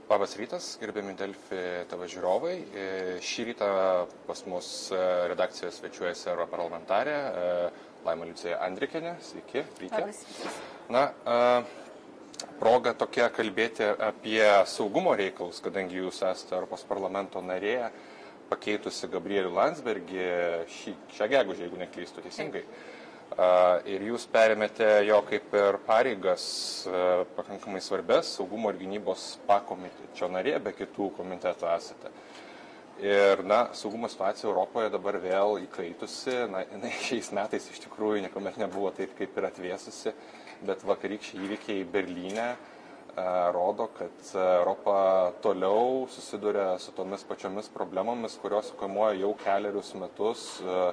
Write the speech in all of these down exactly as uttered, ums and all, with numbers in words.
Labas rytas, gerbiami Delfi T V žiūrovai. Šį rytą pas mus redakcijoje svečiuojasi europarlamentarė Laima Liucija Andrikienė. Sveiki, reikia. Na, proga tokia kalbėti apie saugumo reikalus, kadangi jūs esate Europos parlamento narė, pakeitusi Gabrielių Landsbergį šį, šią gegužę, jeigu neklystu teisingai. Ir jūs perėmėte jo kaip ir pareigas pakankamai svarbės saugumo ir gynybos pakomitečio narė, be kitų komitetų esate. Ir, na, saugumo situacija Europoje dabar vėl įkaitusi, na, jinai šiais metais iš tikrųjų niekuomet nebuvo taip, kaip ir atvėsusi, bet vakarykščiai įvykiai Berlyne rodo, kad Europa toliau susiduria su tomis pačiomis problemomis, kurios kamuoja jau keliarius metus.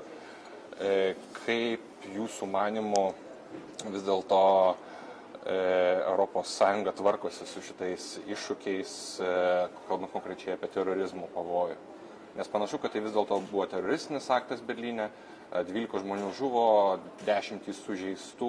Kaip jūsų manimų vis dėlto Europos Sąjunga tvarkosi su šitais iššūkiais, kalbant konkrečiai apie terorizmo pavojų? Nes panašu, kad tai vis dėlto buvo teroristinis aktas Berlyne, dvylika žmonių žuvo, dešimtys sužeistų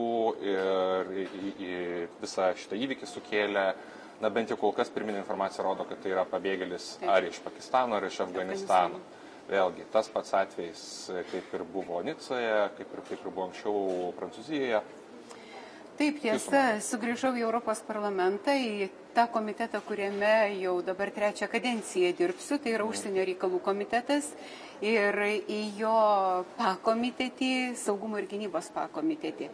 ir visą šitą įvykį sukėlė, na bent jau kol kas pirminė informacija rodo, kad tai yra pabėgėlis ar iš Pakistano, ar iš Afganistano. Vėlgi, tas pats atvejs, kaip ir buvo Nicoje, kaip ir, kaip ir buvo anksčiau Prancūzijoje. Taip, tiesa, sugrįžau į Europos parlamentą, į tą komitetą, kuriame jau dabar trečią kadenciją dirbsiu, tai yra užsienio reikalų komitetas, ir į jo pakomitetį, saugumo ir gynybos pakomitetį.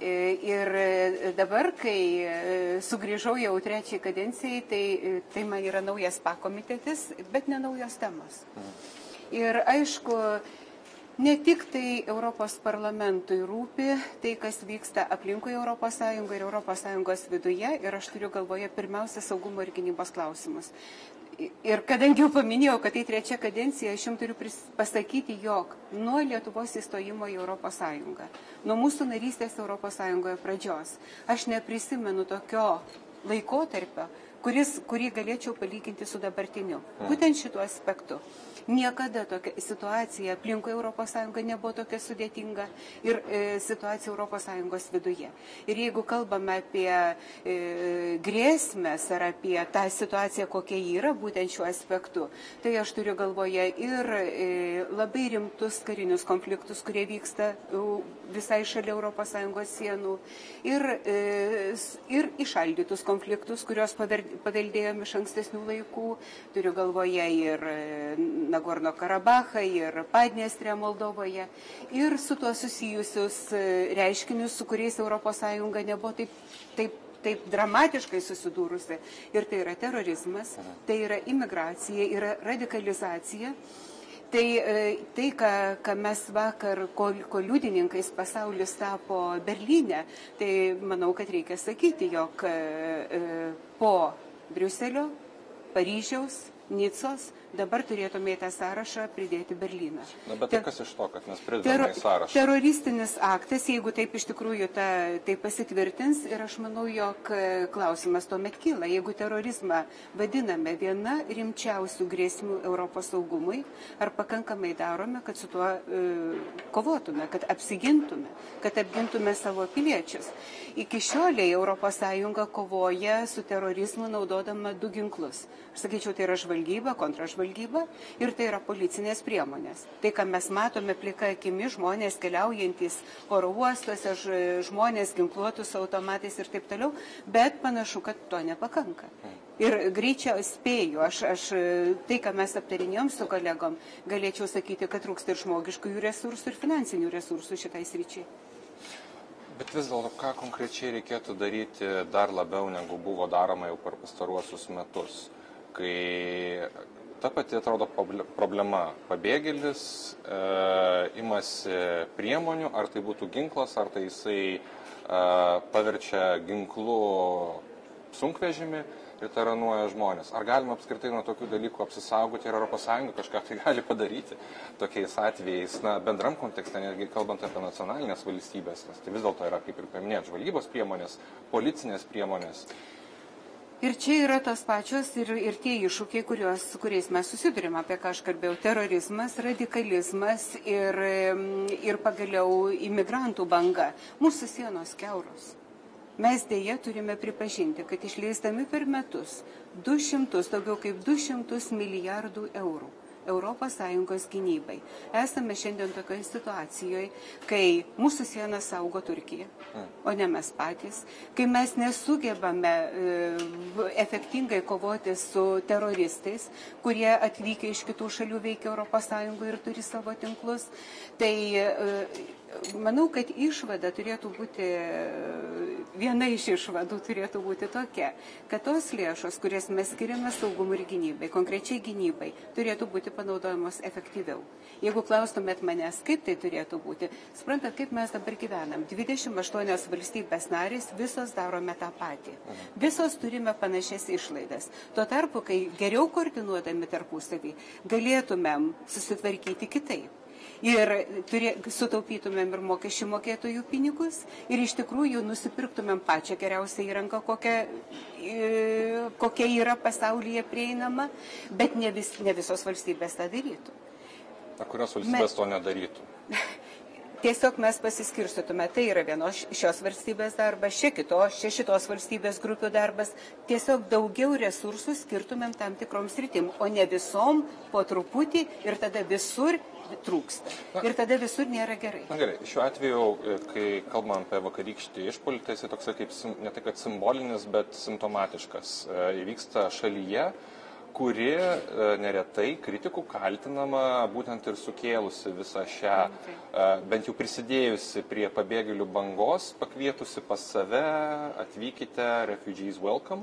Ir dabar, kai sugrįžau jau trečiai kadencijai, tai, tai man yra naujas pakomitetis, bet ne naujos temos. Ir aišku, ne tik tai Europos parlamentui rūpi tai, kas vyksta aplinkui Europos Sąjungą ir Europos Sąjungos viduje, ir aš turiu galvoje pirmiausia saugumo ir gynybos klausimus. Ir kadangi jau paminėjau, kad tai trečia kadencija, aš jums turiu pasakyti, jog nuo Lietuvos įstojimo į Europos Sąjungą, nuo mūsų narystės Europos Sąjungoje pradžios, aš neprisimenu tokio laikotarpio, kuris, kurį galėčiau palyginti su dabartiniu. Būtent šituo aspektu. Niekada tokia situacija aplinkui Europos Sąjungą nebuvo tokia sudėtinga ir e, situacija Europos Sąjungos viduje. Ir jeigu kalbame apie e, grėsmės ar apie tą situaciją, kokia yra būtent šiuo aspektu, tai aš turiu galvoje ir e, labai rimtus karinius konfliktus, kurie vyksta visai šalia Europos Sąjungos sienų, ir, e, ir išaldytus konfliktus, kuriuos paveldėjome iš ankstesnių laikų. Turiu galvoje ir Nagorno Karabachą ir Padniestrę Moldovoje, ir su tuo susijusius reiškinius, su kuriais Europos Sąjunga nebuvo taip, taip, taip dramatiškai susidūrusi. Ir tai yra terorizmas, tai yra imigracija, yra radikalizacija. Tai, tai ką, ką mes vakar, ko, ko liudininkais pasaulis tapo Berlyne, tai manau, kad reikia sakyti, jog po Briuselio, Paryžiaus, Nicos, dabar turėtume į tą sąrašą pridėti Berlyną. Na, bet tai kas iš to, kad mes pridedame į sąrašą? Teroristinis aktas, jeigu taip iš tikrųjų ta, tai pasitvirtins, ir aš manau, jog klausimas tuomet kyla. Jeigu terorizmą vadiname viena rimčiausių grėsmių Europos saugumui, ar pakankamai darome, kad su tuo e, kovotume, kad apsigintume, kad apgintume savo piliečius. Iki šioliai Europos Sąjunga kovoja su terorizmu naudodama du ginklus. Aš sakyčiau, tai yra žvalgyba, kontražvalgyba, ir tai yra policinės priemonės. Tai, ką mes matome plika akimi, žmonės keliaujantis oro uostuose, žmonės ginkluotus automatais ir taip toliau, bet panašu, kad to nepakanka. Ir greičiau spėju, aš, aš tai, ką mes aptarinėjom su kolegom, galėčiau sakyti, kad trūksta ir žmogiškųjų resursų, ir finansinių resursų šitai sričiai. Bet vis dėlto, ką konkrečiai reikėtų daryti dar labiau, negu buvo daroma jau per pastaruosius metus, kai ta pati atrodo problema, pabėgėlis e, imasi priemonių, ar tai būtų ginklas, ar tai jisai e, paverčia ginklu sunkvežimį ir taranuoja žmonės. Ar galima apskritai nuo tokių dalykų apsisaugoti, ir Europos Sąjunga kažką tai gali padaryti tokiais atvejais, na, bendram kontekste, netgi kalbant apie nacionalinės valstybės, nes tai vis dėlto yra, kaip ir paminėt, žvalgybos priemonės, policinės priemonės. Ir čia yra tos pačios ir, ir tie iššūkiai, kuriuos, su kuriais mes susidurime, apie ką aš kalbėjau, terorizmas, radikalizmas ir, ir pagaliau imigrantų banga. Mūsų sienos kiauros. mes dėja turime pripažinti, kad išleisdami per metus du šimtus, daugiau kaip du šimtus milijardų eurų Europos Sąjungos gynybai. Esame šiandien tokioje situacijoje, kai mūsų sieną saugo Turkija, o ne mes patys, kai mes nesugebame e, efektingai kovoti su teroristais, kurie atvykę iš kitų šalių veikia Europos Sąjungoje ir turi savo tinklus. Tai e, manau, kad išvada turėtų būti, viena iš išvadų turėtų būti tokia, kad tos lėšos, kurias mes skiriame saugumui ir gynybai, konkrečiai gynybai, turėtų būti panaudojamos efektyviau. Jeigu klaustumėt manęs, kaip tai turėtų būti, suprantat, kaip mes dabar gyvenam. dvidešimt aštuonios valstybės narės, visos darome tą patį. Visos turime panašias išlaidas. Tuo tarpu, kai geriau koordinuodami tarpusavį, galėtumėm susitvarkyti kitaip. Ir turė, sutaupytumėm ir mokesčių mokėtojų pinigus ir iš tikrųjų nusipirktumėm pačią geriausią įrangą, kokia, e, kokia yra pasaulyje prieinama, bet ne, vis, ne visos valstybės tą darytų. Ar kurios valstybės Me... to nedarytų? Tiesiog mes pasiskirstytume, tai yra vienos šios valstybės darbas, šia kitos, šia šitos valstybės grupių darbas, tiesiog daugiau resursų skirtumėm tam tikroms sritim, o ne visom po truputį ir tada visur trūksta. Ir tada visur nėra gerai. Na gerai, šiuo atveju, kai kalbam apie vakarykštį išpuolį, tai jis toksai kaip ne tai kad simbolinis, bet simptomatiškas. Įvyksta šalyje, kuri neretai kritikų kaltinama būtent ir sukėlusi visą šią, bent jau prisidėjusi prie pabėgėlių bangos, pakvietusi pas save, atvykite, refugees welcome.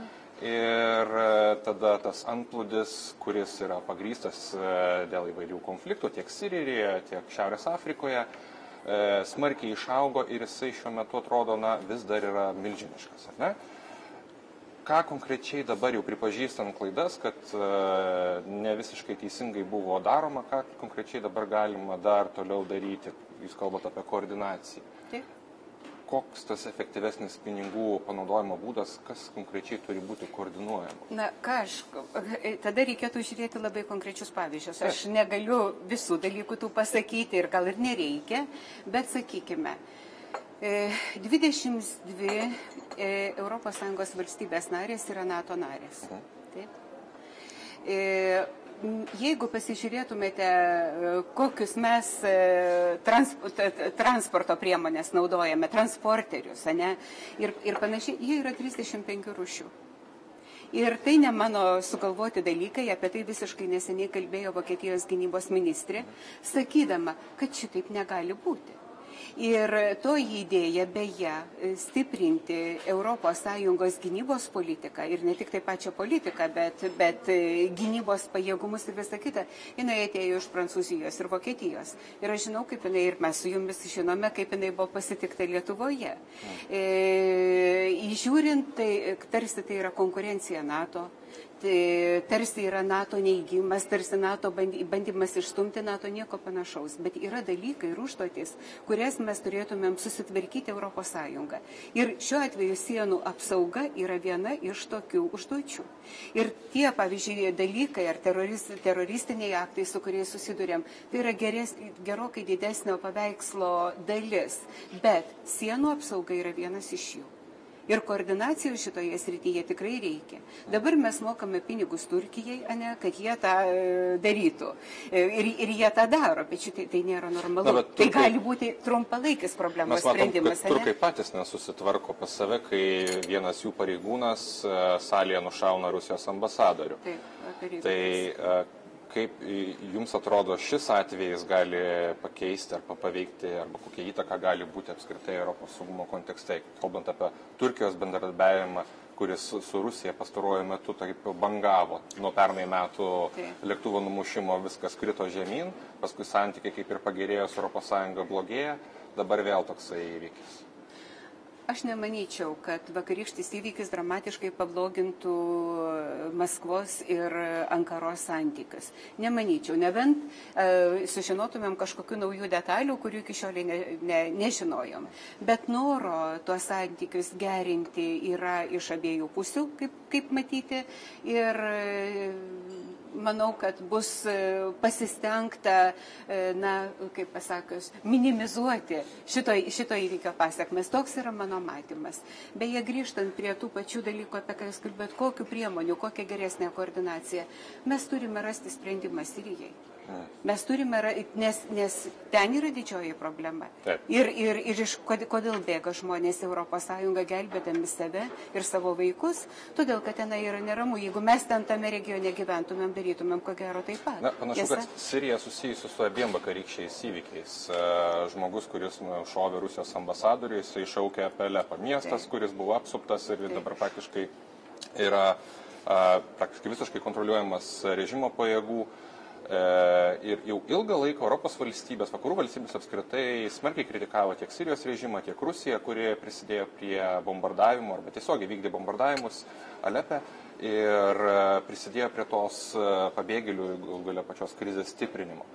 Ir tada tas antplūdis, kuris yra pagrįstas dėl įvairių konfliktų tiek Sirijoje, tiek Šiaurės Afrikoje, smarkiai išaugo ir jisai šiuo metu atrodo, na, vis dar yra milžiniškas, ar ne? Ką konkrečiai dabar jau pripažįstant klaidas, kad ne visiškai teisingai buvo daroma, ką konkrečiai dabar galima dar toliau daryti? Jūs kalbate apie koordinaciją. Taip. Koks tas efektyvesnis pinigų panaudojimo būdas, kas konkrečiai turi būti koordinuojama? Na, ką aš, tada reikėtų žiūrėti labai konkrečius pavyzdžius. Aš negaliu visų dalykų tų pasakyti ir gal ir nereikia, bet sakykime, dvidešimt dvi Europos Sąjungos valstybės narės yra NATO narės. Taip. Jeigu pasižiūrėtumėte, kokius mes transporto priemonės naudojame, transporterius, ne, ir, ir panašiai, jie yra trisdešimt penkių rūšių. Ir tai ne mano sugalvoti dalykai, apie tai visiškai neseniai kalbėjo Vokietijos gynybos ministrė, sakydama, kad šitaip negali būti. Ir toji idėja beje stiprinti Europos Sąjungos gynybos politiką ir ne tik tai pačią politiką, bet, bet gynybos pajėgumus ir visą kitą, jinai atėjo iš Prancūzijos ir Vokietijos. Ir aš žinau, kaip jinai, ir mes su jumis žinome, kaip jinai buvo pasitikta Lietuvoje. E, įžiūrint, tai tarsi tai yra konkurencija NATO. Tarsi yra NATO neigimas, tarsi NATO bandymas išstumti NATO, nieko panašaus. Bet yra dalykai ir užduotys, kurias mes turėtumėm susitvarkyti Europos Sąjungą. Ir šiuo atveju sienų apsauga yra viena iš tokių užduočių. Ir tie, pavyzdžiui, dalykai ar terorist, teroristiniai aktai, su kuriais susidurėm, tai yra geres, gerokai didesnio paveikslo dalis. Bet sienų apsauga yra vienas iš jų. Ir koordinacijos šitoje srityje tikrai reikia. Dabar mes mokame pinigus Turkijai, ane, kad jie tą darytų. Ir, ir jie tą daro, bet šitai tai nėra normalu. Na, turkai, tai gali būti trumpalaikis problemos mes matom, sprendimas. Kad turkai patys nesusitvarko pas save, kai vienas jų pareigūnas salėje nušauna Rusijos ambasadorių. Taip, tai kaip jums atrodo šis atvejis gali pakeisti arba paveikti, arba kokia įtaka gali būti apskritai Europos saugumo kontekste, kalbant apie Turkijos bendradarbiavimą, kuris su Rusija pastaruoju metu taip bangavo. Nuo pernai metų lėktuvo numušimo viskas krito žemyn, paskui santykiai kaip ir pagerėjo su Europos Sąjunga blogėja, dabar vėl toksai įvykis. Aš nemanyčiau, kad vakarykštis įvykis dramatiškai pablogintų Maskvos ir Ankaros santykius. Nemanyčiau, nebent e, sužinotumėm kažkokių naujų detalių, kurių iki šiol ne, ne, nežinojom. Bet noro tuos santykius gerinti yra iš abiejų pusių, kaip, kaip matyti. Ir manau, kad bus pasistengta, na, kaip pasakius, minimizuoti šito, šito įvykio pasiekmes. Toks yra mano matymas. Beje, grįžtant prie tų pačių dalykų, apie ką jūs kalbėt, kokiu priemonių, kokia geresnė koordinacija, mes turime rasti sprendimą Sirijai. Mes turime, nes, nes ten yra didžioji problema. Taip. Ir, ir, ir iš kodėl bėga žmonės Europos Sąjungą gelbėdami save ir savo vaikus, todėl, kad ten yra neramu. Jeigu mes ten tame regione gyventumėm, darytumėm ko gero taip pat. Na, panašu, Tiesa? Kad Sirija susijusi su abiem vakarykščiais įvykiais. Žmogus, kuris šovė Rusijos ambasadorių, jisai šaukė apie Alepą. Miestas, taip. Kuris buvo apsuptas ir taip. Dabar praktiškai yra a, praktiškai visiškai kontroliuojamas režimo pajėgų. Ir jau ilgą laiką Europos valstybės, vakarų valstybės apskritai smarkiai kritikavo tiek Sirijos režimą, tiek Rusiją, kurie prisidėjo prie bombardavimo arba tiesiogiai vykdė bombardavimus Alepe ir prisidėjo prie tos pabėgėlių galia pačios krizės stiprinimo.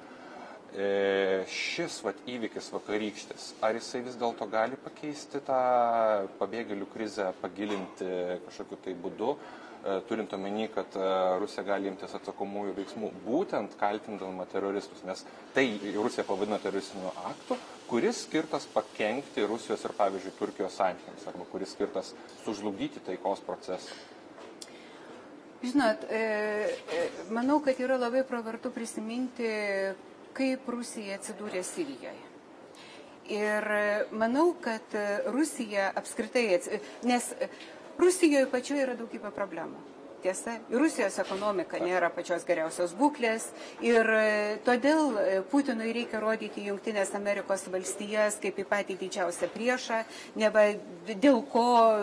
Šis vat, įvykis vakarykštis, ar jisai vis dėlto gali pakeisti tą pabėgėlių krizę, pagilinti kažkokiu tai būdu, turint omeny, kad Rusija gali imtis atsakomųjų veiksmų, būtent kaltindama teroristus, nes tai Rusija pavadina teroristiniu aktu, kuris skirtas pakenkti Rusijos ir, pavyzdžiui, Turkijos santykiams, arba kuris skirtas sužlugdyti taikos procesą. Žinot, manau, kad yra labai pravartu prisiminti, kaip Rusija atsidūrė Sirijoje. Ir manau, kad Rusija apskritai, nes Rusijoje pačioje yra daugybė problemų. Tiesa, Rusijos ekonomika nėra pačios geriausios būklės ir todėl Putinui reikia rodyti Jungtinės Amerikos valstijas kaip į patį didžiausią priešą, neva dėl ko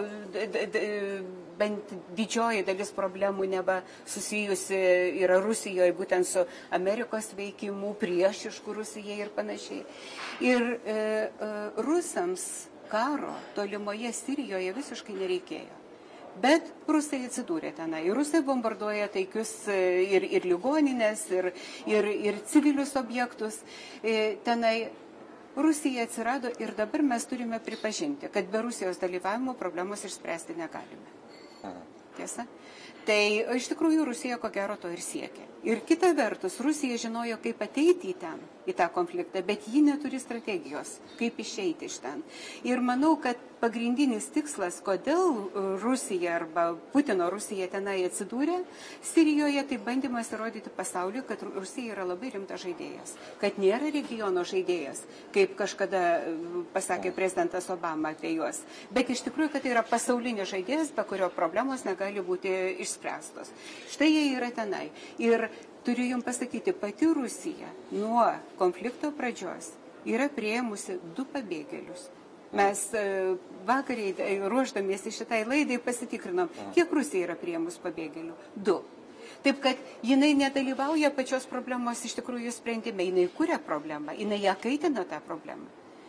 bent didžioji dalis problemų neva susijusi yra Rusijoje būtent su Amerikos veikimu, priešišku Rusijai ir panašiai. Ir e, e, rusams karo tolimoje Sirijoje visiškai nereikėjo. Bet rusai atsidūrė tenai. Ir rusai bombarduoja taikius ir, ir ligoninės, ir, ir, ir civilius objektus. Tenai Rusija atsirado ir dabar mes turime pripažinti, kad be Rusijos dalyvavimo problemos išspręsti negalime. Tiesa? Tai iš tikrųjų Rusija ko gero to ir siekia. Ir kita vertus, Rusija žinojo, kaip ateiti į ten, į tą konfliktą, bet ji neturi strategijos, kaip išeiti iš ten. Ir manau, kad pagrindinis tikslas, kodėl Rusija arba Putino Rusija tenai atsidūrė Sirijoje, tai bandymas įrodyti pasauliu, kad Rusija yra labai rimtas žaidėjas, kad nėra regiono žaidėjas, kaip kažkada pasakė prezidentas Obama apie juos, bet iš tikrųjų, kad tai yra pasaulinis žaidėjas, be kurio problemos negali būti išspręstos. Štai jie yra tenai. Ir turiu jums pasakyti, pati Rusija nuo konflikto pradžios yra priėmusi du pabėgėlius. Mes vakariai ruoždamiesi šitai laidai pasitikrinom, kiek Rusija yra priėmus pabėgėlių. Du. Taip, kad jinai nedalyvauja pačios problemos iš tikrųjų sprendime, jinai kuria problemą, jinai ją kaitina tą problemą.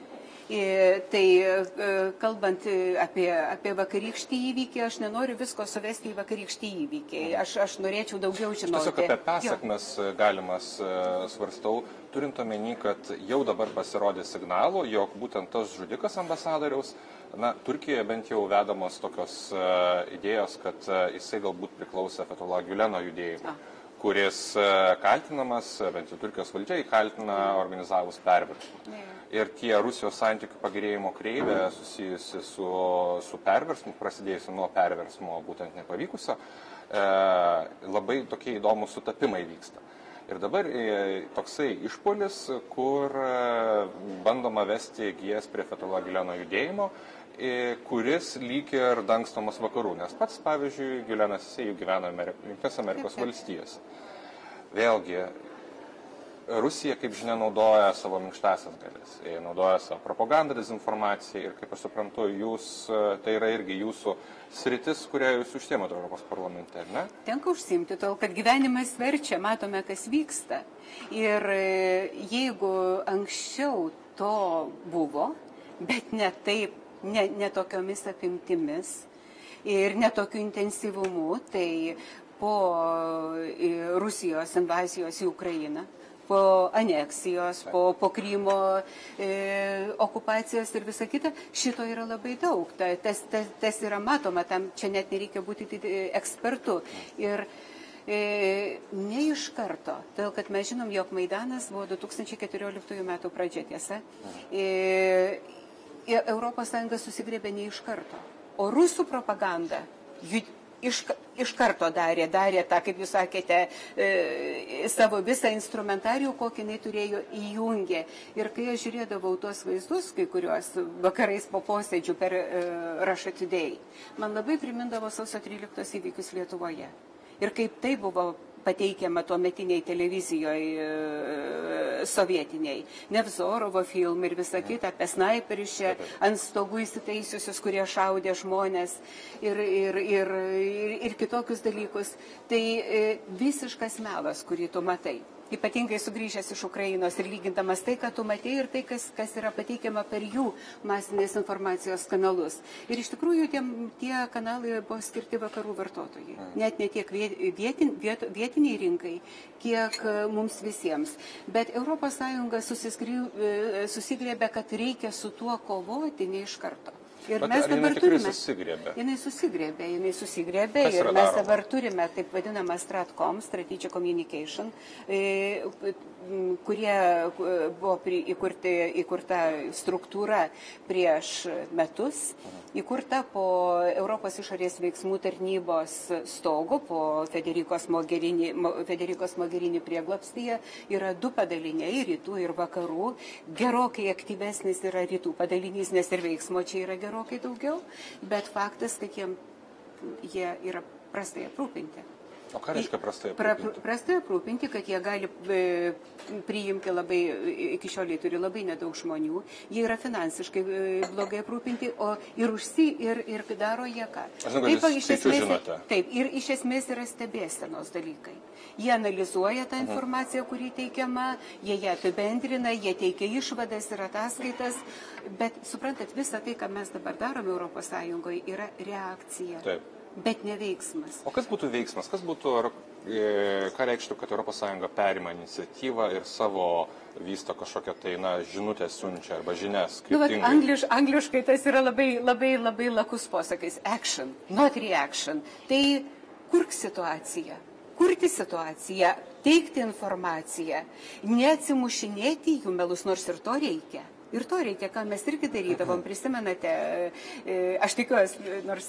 Tai kalbant apie, apie vakarykštį įvykį, aš nenoriu visko suvesti į vakarykštį įvykį. Aš, aš norėčiau daugiau žinoti. Tiesiog apie pasakmes galimas svarstau, turint omeny, kad jau dabar pasirodė signalų, jog būtent tas žudikas ambasadoriaus, na, Turkijoje bent jau vedamos tokios idėjos, kad jisai galbūt priklausė Fethullah Güleno judėjimui. A. kuris kaltinamas, bent jau Turkijos valdžia įkaltina organizavus perversmą. Ir tie Rusijos santykių pagerėjimo kreivė susijusi su, su perversmu, prasidėjusi nuo perversmo būtent nepavykusio, e, labai tokie įdomus sutapimai vyksta. Ir dabar e, toksai išpuolis, kur e, bandoma vesti gijas prie Fethullah Güleno judėjimo, e, kuris lyg ir dangstomas vakarų, nes pats, pavyzdžiui, Gülenas jisai jau gyveno Jungtinėse Amerikos valstijose. Vėlgi, Rusija, kaip žinia, naudoja savo minkštasias galės, naudoja savo propagandą, dezinformaciją ir, kaip aš suprantu, jūs, tai yra irgi jūsų sritis, kurią jūs užsiemate Europos parlamente, ne? Tenka užsiimti, tol, kad gyvenimas verčia, matome, kas vyksta. Ir jeigu anksčiau to buvo, bet ne taip, ne, ne tokiomis apimtimis ir ne tokiu intensyvumu, tai po Rusijos invazijos į Ukrainą, po aneksijos, po, po Krymo e, okupacijos ir visa kita, šito yra labai daug. Ta, tas, tas, tas yra matoma, tam čia net nereikia būti ekspertu. Ir E, ne iš karto, todėl kad mes žinom, jog Maidanas buvo du tūkstančiai keturioliktųjų metų pradžia, tiesa. E, Europos Sąjunga susigrėbė ne iš karto, o rusų propaganda iš, iš karto darė, darė tą, kaip jūs sakėte, e, savo visą instrumentarijų, kokį jinai turėjo įjungę. Ir kai aš žiūrėdavau tuos vaizdus, kai kuriuos vakarais po posėdžių per e, Russia Today, man labai primindavo sausio tryliktos įvykius Lietuvoje. Ir kaip tai buvo pateikiama tuometiniai televizijoje e, sovietiniai. Nevzorovo filmai ir visa kita apie snaiperius čia ant stogų įsitaisiusius, kurie šaudė žmonės ir, ir, ir, ir, ir kitokius dalykus. Tai e, visiškas melas, kurį tu matai. Ypatingai sugrįžęs iš Ukrainos ir lygindamas tai, ką tu matei ir tai, kas, kas yra pateikiama per jų masinės informacijos kanalus. Ir iš tikrųjų tie, tie kanalai buvo skirti vakarų vartotojai. Net ne tiek vietin, viet, vietiniai rinkai, kiek mums visiems. Bet Europos Sąjunga susigrėbė, kad reikia su tuo kovoti ne iš karto. Ir Bet mes dabar turime. Susigrėbė? Jinai susigrėbė, jinai susigrėbė ir mes daroma? Dabar turime taip vadinamą Stratcom, Strategic Communication, kurie buvo įkurti, įkurta struktūra prieš metus, įkurta po Europos išorės veiksmų tarnybos stogu, po Federikos Mogherini, Federikos Mogherini prieglobstyje. Yra du padaliniai, rytų ir vakarų. Gerokai aktyvesnis yra rytų padalinys, nes ir veiksmo čia yra gerokai. Gerokai daugiau, bet faktas, kad jie, jie yra prastai aprūpinti. O ką reiškia prastai aprūpinti? Pra, prastai aprūpinti, kad jie gali e, priimti labai, iki šioliai turi labai nedaug žmonių, jie yra finansiškai e, blogai aprūpinti, o ir užsi, ir, ir daro jie ką. Aš žinau, kad jūs skaičius žinote. Taip, ir iš esmės yra stebėsenos dalykai. Jie analizuoja tą informaciją, kuri teikiama, jie ją apibendrina, jie teikia išvadas ir ataskaitas, bet suprantat, visa tai, ką mes dabar darome Europos Sąjungoje, yra reakcija. Taip. Bet ne veiksmas. O kas būtų veiksmas? Kas būtų, e, ką reikštų, kad Europos Sąjunga perima iniciatyvą ir savo vysto kažkokią tai, na, žinutę siunčia arba žinias? Nu, vat, angliš, angliškai tas yra labai, labai, labai lakus posakis. Action, not reaction. Tai kurk situaciją, kurti situaciją, teikti informaciją, neatsimušinėti jų melus, nors ir to reikia. Ir to reikia, ką mes irgi darydavom, prisimenate, aš tikiuosi, nors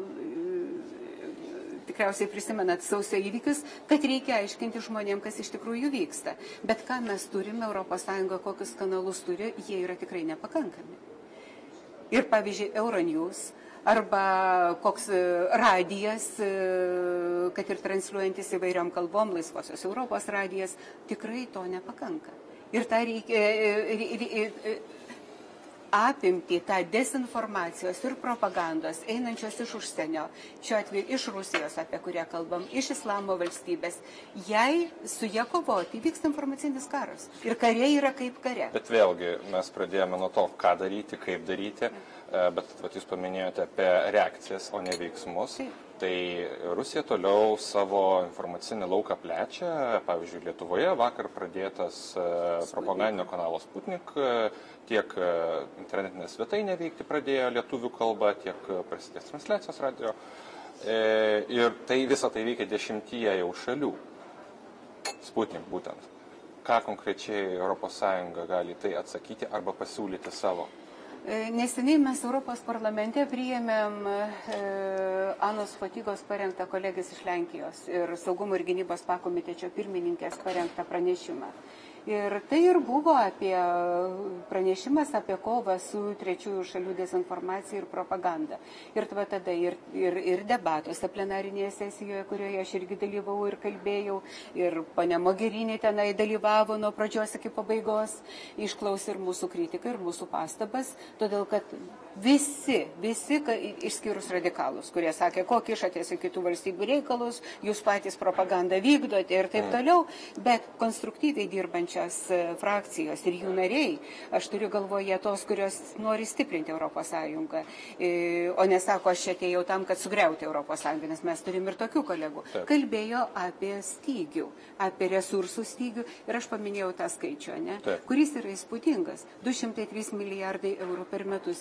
tikriausiai prisimenat sausio įvykius, kad reikia aiškinti žmonėm, kas iš tikrųjų vyksta. Bet ką mes turime, Europos Sąjunga, kokius kanalus turi, jie yra tikrai nepakankami. Ir pavyzdžiui, Euronews arba koks radijas, kad ir transliuojantis įvairiom kalbom, laisvosios Europos radijas, tikrai to nepakanka. Ir tą reikia apimti tą dezinformacijos ir propagandos einančios iš užsienio, šiuo atveju iš Rusijos, apie kurią kalbam, iš islamo valstybės. Jei su jie kovoti, vyksta informacinis karas. Ir kariai yra kaip kare. Bet vėlgi mes pradėjome nuo to, ką daryti, kaip daryti, bet vat, jūs paminėjote apie reakcijas, o ne veiksmus. Taip. Tai Rusija toliau savo informacinį lauką plečia. Pavyzdžiui, Lietuvoje vakar pradėtas propagandinio kanalo Sputnik, tiek internetinė svetainė veikti pradėjo lietuvių kalba, tiek prasidės transliacijos radio. Ir tai visą tai veikia dešimtyje jau šalių. Sputnik būtent. Ką konkrečiai Europos Sąjunga gali tai atsakyti arba pasiūlyti savo? Neseniai mes Europos parlamente priėmėm e, Anos Fotygos parengtą kolegės iš Lenkijos ir saugumo ir gynybos pakomitečio pirmininkės parengtą pranešimą. Ir tai ir buvo apie pranešimas apie kovą su trečiųjų šalių dezinformacija ir propaganda. Ir tada ir, ir, ir debatuose plenarinėje sesijoje, kurioje aš irgi dalyvau ir kalbėjau, ir ponia Mogherini tenai dalyvavo nuo pradžios iki pabaigos, išklausė ir mūsų kritiką, ir mūsų pastabas, todėl kad visi, visi, išskyrus radikalus, kurie sakė, kokį išatės į kitų valstybių reikalus, jūs patys propagandą vykdote ir taip toliau, bet konstruktyviai dirbant frakcijos ir jų nariai, aš turiu galvoje tos, kurios nori stiprinti Europos Sąjungą, o nesako, aš čia atėjau tam, kad sugriauti Europos Sąjungą, nes mes turim ir tokių kolegų. Taip. Kalbėjo apie stygių, apie resursų stygių ir aš paminėjau tą skaičių, ne? Kuris yra įspūdingas. du šimtai trys milijardai eurų per metus. Bet tai čia yra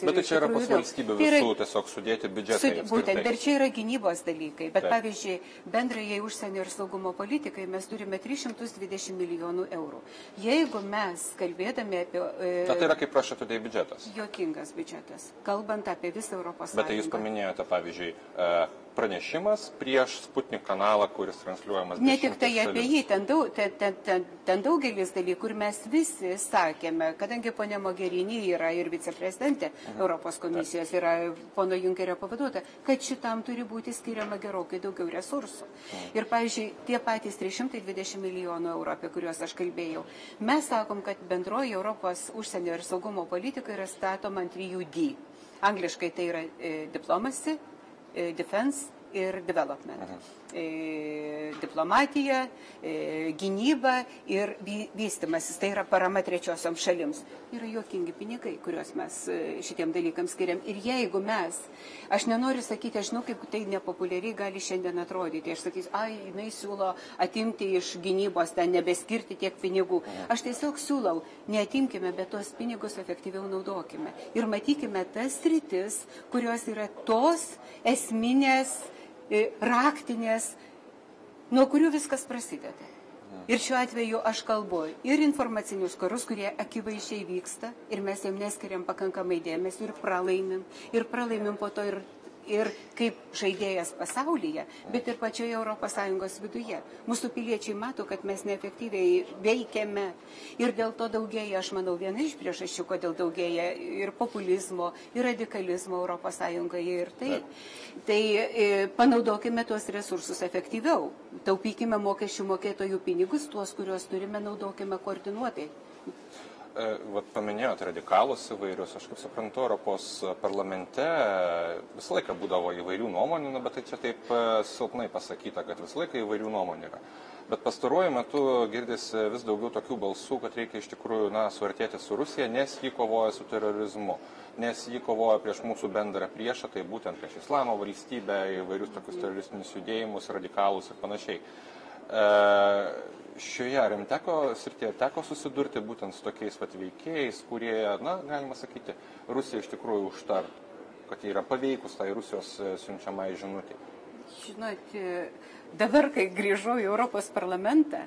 Europos valstybių visų tiesiog sudėti biudžetai. Su, būtent, ir čia yra gynybos dalykai, bet Taip. pavyzdžiui, bendrajai užsienio ir saugumo politikai mes turime tris šimtus dvidešimt milijonų eurų. Jeigu mes kalbėdami apie... E, Na, tai yra kaip prašo todėl biudžetas. Juokingas biudžetas, kalbant apie visą Europos Sąjungą. Bet tai jūs paminėjote, pavyzdžiui, pranešimas prieš Sputnik kanalą, kuris transliuojamas ne tik tai apie jį, ten, daug, ten, ten, ten, ten daugelis dalykų, kur mes visi sakėme, kadangi ponė Mogherini yra ir viceprezidentė mhm. Europos komisijos, yra pono Junkerio pavaduota, kad šitam turi būti skiriama gerokai daugiau resursų. Mhm. Ir, pavyzdžiui, tie patys trys šimtai dvidešimt milijonų eurų, apie kuriuos aš kalbėjau, mes sakom, kad bendroji Europos užsienio ir saugumo politika yra statoma ant trijų D. Angliškai tai yra e, diplomacy, e, defense ir development. Mhm. E, diplomatija, e, gynyba ir vystimasis, tai yra parama trečiosiom šalims. Yra juokingi pinigai, kuriuos mes šitiem dalykams skiriam. Ir jeigu mes, aš nenoriu sakyti, aš žinau, kaip tai nepopuliariai gali šiandien atrodyti. Aš sakysiu, ai, jinai siūlo atimti iš gynybos, ten nebeskirti tiek pinigų. Aš tiesiog siūlau, neatimkime, bet tuos pinigus efektyviau naudokime. Ir matykime tas sritis, kurios yra tos esminės, raktinės, nuo kurių viskas prasideda. Ir šiuo atveju aš kalbu ir informacinius karus, kurie akivaizdžiai vyksta, ir mes jam neskiriam pakankamai dėmesio ir pralaimim, ir pralaimim po to ir, ir kaip žaidėjas pasaulyje, bet ir pačioje Europos Sąjungos viduje. Mūsų piliečiai mato, kad mes neefektyviai veikiame ir dėl to daugėja, aš manau, viena iš priežasčių, kodėl daugėja ir populizmo, ir radikalizmo Europos Sąjungoje ir taip. Tai e, panaudokime tuos resursus efektyviau, taupykime mokesčių mokėtojų pinigus, tuos, kuriuos turime, naudokime koordinuotai. Vat paminėjote radikalus įvairius, aš kaip suprantu, Europos parlamente visą laiką būdavo įvairių nuomonių, bet tai čia taip silpnai pasakyta, kad visą laiką įvairių nuomonių yra. Bet pastaruoju metu girdisi vis daugiau tokių balsų, kad reikia iš tikrųjų na, suartėti su Rusija, nes jį kovoja su terorizmu, nes jį kovoja prieš mūsų bendrą priešą, tai būtent prieš Islamo valstybę, įvairius tokius teroristinius judėjimus, radikalus ir panašiai. E, šioje rimteko srityje teko susidurti būtent su tokiais pat veikėjais, kurie, na, galima sakyti, Rusija iš tikrųjų užtartų, kad jie yra paveikus tai Rusijos siunčiamai žinutė. Žinot, dabar, kai grįžau į Europos parlamentą,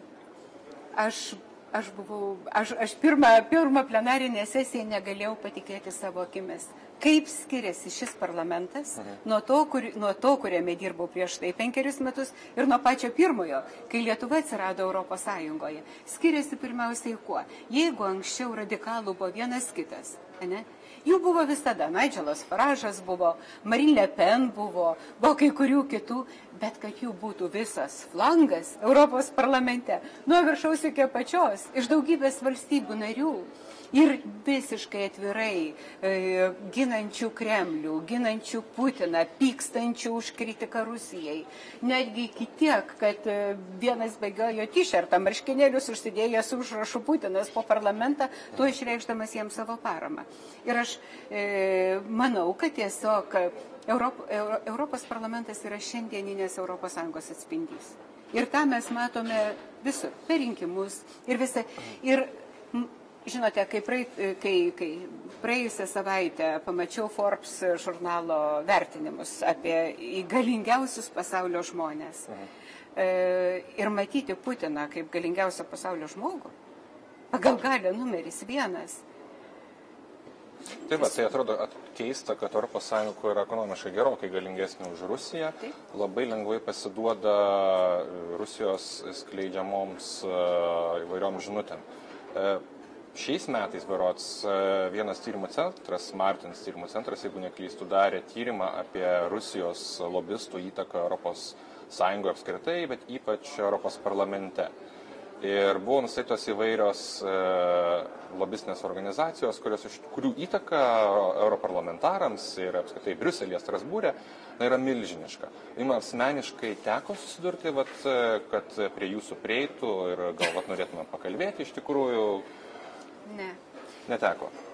aš, aš buvau, aš, aš pirmą, pirmą plenarinę sesiją negalėjau patikėti savo akimis. Kaip skiriasi šis parlamentas mhm. nuo, to, kur, nuo to, kuriame dirbau prieš tai penkerius metus ir nuo pačio pirmojo, kai Lietuva atsirado Europos Sąjungoje. Skiriasi pirmiausiai kuo? Jeigu anksčiau radikalų buvo vienas kitas, ne? Jų buvo visada, Nigelas Faražas buvo, Marine Le Pen buvo, buvo kai kurių kitų, bet kad jų būtų visas flangas Europos parlamente, nuo viršaus iki apačios, iš daugybės valstybių narių. Ir visiškai atvirai e, ginančių Kremlių, ginančių Putiną, pykstančių už kritiką Rusijai. Netgi iki tiek, kad e, vienas bėgiojo t-shirtą, marškinėlius užsidėjęs užrašų Putinas po parlamentą, tuo išreikšdamas jiems savo paramą. Ir aš e, manau, kad tiesiog Europ, Euro, Europos parlamentas yra šiandieninės Europos Sąjungos atspindys. Ir tą mes matome visur, per rinkimus ir visą. Ir, žinote, kai, praeit, kai, kai praėjusią savaitę pamačiau Forbes žurnalo vertinimus apie galingiausius pasaulio žmonės mhm. e, ir matyti Putiną kaip galingiausią pasaulio žmogų, pagal galią numeris vienas. Taip, bet tai atrodo keista, kad Europos Sąjunga yra ekonomiškai gerokai galingesnė už Rusiją, Taip. labai lengvai pasiduoda Rusijos skleidžiamoms įvairioms žinutėm. Šiais metais, berods, vienas tyrimų centras, Martins tyrimų centras, jeigu neklystų, darė tyrimą apie Rusijos lobistų įtaką Europos Sąjungoje apskritai, bet ypač Europos parlamente. Ir buvo nustatytos įvairios e, lobistinės organizacijos, kurios, kurių įtaka europarlamentarams ir apskritai Briuselėje, Strasbūre yra milžiniška. Jums asmeniškai teko susidurti, vat, kad prie jūsų prieitų ir gal vat, norėtume pakalbėti iš tikrųjų? Ne. Neteko.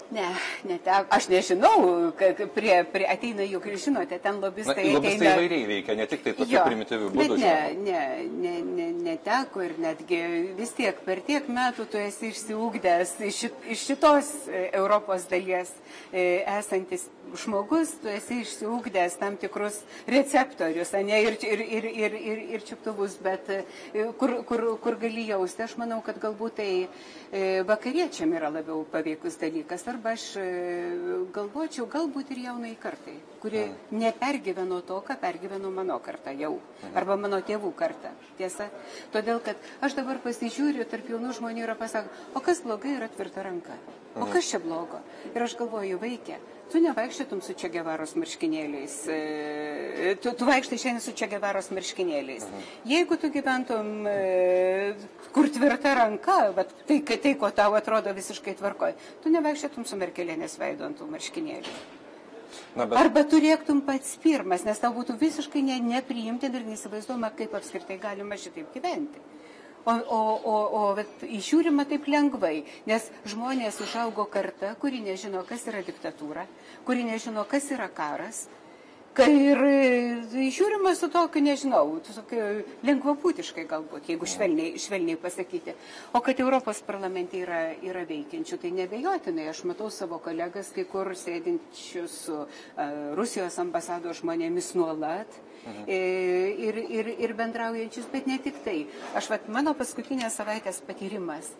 Ne, ne te, aš nežinau, prie, prie ateina, juk žinote, ten lobistai ateina. Lobistai ateina... įvairiai veikia, ne tik tai tokiu primityviu būdu. Bet ne, ne, ne, ne, neteko ir netgi vis tiek per tiek metų tu esi išsiugdęs iš, iš šitos Europos dalies esantis žmogus, tu esi išsiugdęs tam tikrus receptorius, ne, ir, ir, ir, ir, ir, ir čiuptuvus, bet kur, kur, kur gali jausti, aš manau, kad galbūt tai vakariečiam yra labiau paveikus dalykas. Arba aš galvočiau, galbūt ir jaunai kartai, kuri nepergyveno to, ką pergyveno mano karta jau, arba mano tėvų karta. Tiesa? Todėl, kad aš dabar pasižiūriu, tarp jaunų žmonių yra pasako, o kas blogai yra tvirta ranka? O kas čia blogo? Ir aš galvoju, vaikė, tu nevaikščiotum su Che Guevaros marškinėliais. Tu, tu vaikštai šiandien su Che Guevaros marškinėliais. Jeigu tu gyventum, kur tvirta ranka, bet tai, tai, ko tau atrodo visiškai tvarkoj, tu nevaikščiotum su Merkelienės veidu ant tų marškinėlių. Na, bet... Arba turėtum pats pirmas, nes tau būtų visiškai ne, nepriimti ir neįsivaizduojama, kaip apskritai galima šitaip gyventi. O, o, o, o įžiūrima taip lengvai, nes žmonės užaugo karta, kuri nežino, kas yra diktatūra, kuri nežino, kas yra karas. Ir žiūrima su tokiu, nežinau, lengvapūtiškai galbūt, jeigu švelniai, švelniai pasakyti. O kad Europos parlamente yra, yra veikiančių, tai nebejotinai. Aš matau savo kolegas, kai kur sėdinčius su uh, Rusijos ambasados žmonėmis nuolat mhm. ir, ir, ir bendraujančius, bet ne tik tai. Aš, vat, mano paskutinės savaitės patyrimas.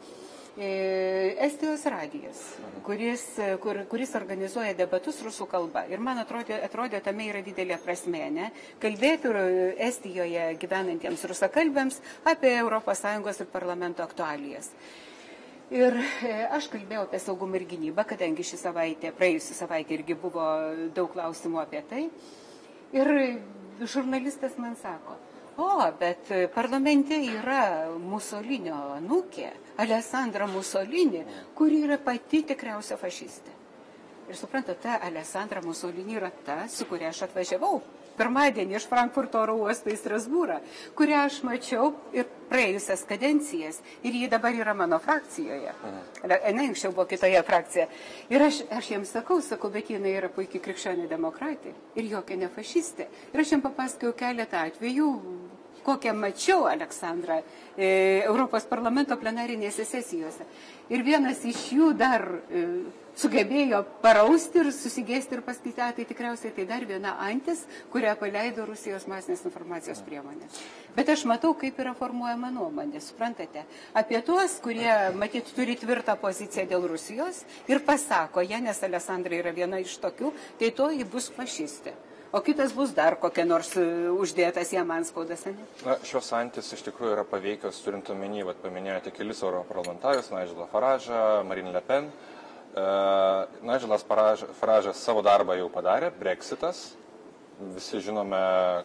Estijos radijas, kuris, kur, kuris organizuoja debatus rusų kalba. Ir man atrodė, atrodė tame yra didelė prasmė, ne? Kalbėti Estijoje gyvenantiems rusakalbėms apie Europos Sąjungos ir parlamento aktualijas. Ir aš kalbėjau apie saugumą ir gynybą, kadangi šį savaitę, praėjusią savaitę irgi buvo daug klausimų apie tai. Ir žurnalistas man sako, o, bet parlamente yra Musolinio anūkė, Alessandra Musolini, kuri yra pati tikriausia fašistė. Ir suprantate, ta Alessandra Musolini yra ta, su kuria aš atvažiavau pirmadienį iš Frankfurto oro uosto į Strasbūrą, kurią aš mačiau ir praėjusias kadencijas, ir ji dabar yra mano frakcijoje. Ne, anksčiau buvo kitoje frakcija. Ir aš, aš jiems sakau, sakau, bet jinai yra puikiai krikščionė demokratė ir jokia ne fašistė. Ir aš jiems papasakojau keletą atvejų, kokią mačiau Aleksandrą e, Europos parlamento plenarinėse sesijose. Ir vienas iš jų dar e, sugebėjo parausti ir susigėsti ir pasakyti, tai tikriausiai tai dar viena antis, kurią paleido Rusijos masinės informacijos priemonės. Bet aš matau, kaip yra formuojama nuomonė, suprantate, apie tuos, kurie, matyt, turi tvirtą poziciją dėl Rusijos ir pasako, ja, nes Alessandra yra viena iš tokių, tai to ji bus fašistė. O kitas bus dar kokia nors uždėtas jam antspaudas. Na, šios antis iš tikrųjų yra paveikios, turint omeny, vat paminėjote kelis europarlamentarus, Nigelą Farage'ą, Marine Le Pen. Uh, Nigelas Farage'as savo darbą jau padarė, Brexitas. Visi žinome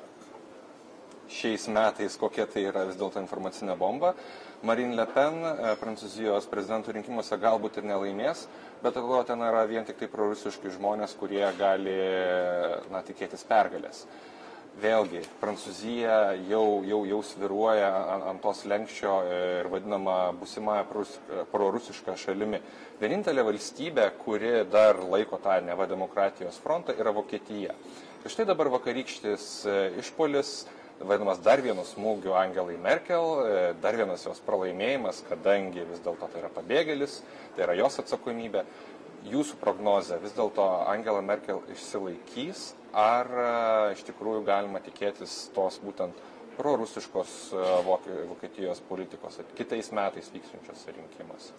šiais metais, kokia tai yra vis dėlto informacinė bomba. Marine Le Pen Prancūzijos prezidentų rinkimuose galbūt ir nelaimės, bet atrodo, ten yra vien tik tai prorusiški žmonės, kurie gali na, tikėtis pergalės. Vėlgi, Prancūzija jau, jau, jau sviruoja ant, ant tos lenkščio ir vadinama būsimąją prorusišką šalimi. Vienintelė valstybė, kuri dar laiko tą neva demokratijos frontą, yra Vokietija. Ir štai dabar vakarykštis išpuolis, vadinamas dar vienu smūgiu Angelai Merkel, dar vienas jos pralaimėjimas, kadangi vis dėlto tai yra pabėgėlis, tai yra jos atsakomybė. Jūsų prognozė, vis dėlto Angela Merkel išsilaikys, ar iš tikrųjų galima tikėtis tos būtent prorusiškos Vokietijos politikos kitais metais vykstančios rinkimuose?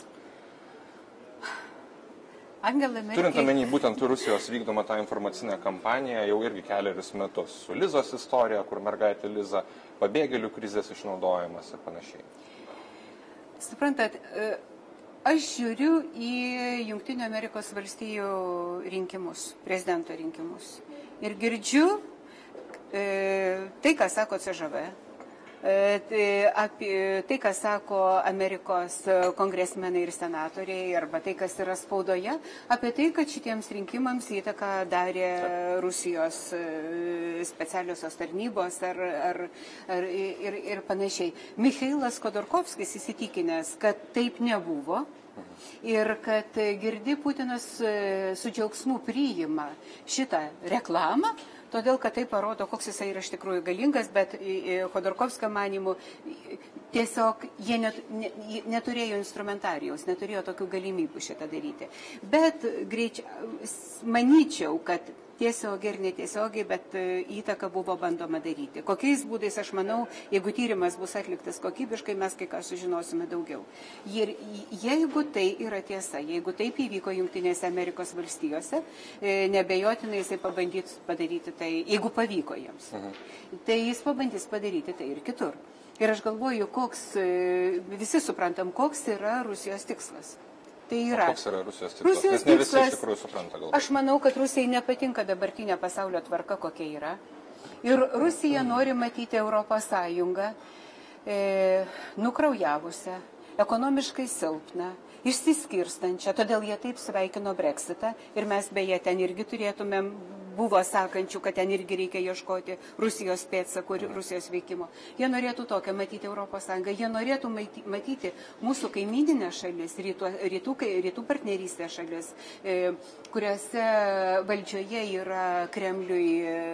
Merkel... Turint omeny būtent Rusijos vykdomą tą informacinę kampaniją jau irgi keliarius metus su Lizos istorija, kur mergaitė Liza, pabėgėlių krizės išnaudojimas ir panašiai. Suprantat, aš žiūriu į Jungtinių Amerikos valstijų rinkimus, prezidento rinkimus. Ir girdžiu e, tai, ką sako C Ž V. Apie tai, ką sako Amerikos kongresmenai ir senatoriai, arba tai, kas yra spaudoje, apie tai, kad šitiems rinkimams įtaką darė Rusijos specialiosios tarnybos ar, ar, ar, ir, ir panašiai. Michailas Khodorkovskis įsitikinęs, kad taip nebuvo, Ir kad girdi Putinas su džiaugsmu priima šitą reklamą, todėl, kad tai parodo, koks jisai yra iš tikrųjų galingas, bet Khodorkovskio manimu tiesiog jie net, ne, neturėjo instrumentarijaus, neturėjo tokių galimybių šitą daryti. Bet greičiau, manyčiau, kad tiesiogiai ir netiesiogiai, bet įtaka buvo bandoma daryti. Kokiais būdais, aš manau, jeigu tyrimas bus atliktas kokybiškai, mes kai ką sužinosime daugiau. Ir jeigu tai yra tiesa, jeigu taip įvyko Jungtinėse Amerikos valstijose, nebejotinai jisai pabandys padaryti tai, jeigu pavyko jiems, mhm. tai jis pabandys padaryti tai ir kitur. Ir aš galvoju, koks, visi suprantam, koks yra Rusijos tikslas. Tai yra. O koks yra Rusijos tikslas? Rusijos Nes ne visi tikslas, iš tikrųjų supranta galbūt. Aš manau, kad Rusijai nepatinka dabartinė pasaulio tvarka, kokia yra. Ir Rusija nori matyti Europos Sąjungą e, nukraujavusią, ekonomiškai silpną, išsiskirstančią. Todėl jie taip sveikino Brexitą. Ir mes beje ten irgi turėtumėm, buvo sakančių, kad ten irgi reikia ieškoti Rusijos pėdsakų ir Rusijos veikimo. Jie norėtų tokią matyti Europos Sąjungą. Jie norėtų matyti mūsų kaimyninę šalis, rytų, rytų, rytų partnerystės šalis, e, kuriuose valdžioje yra Kremliui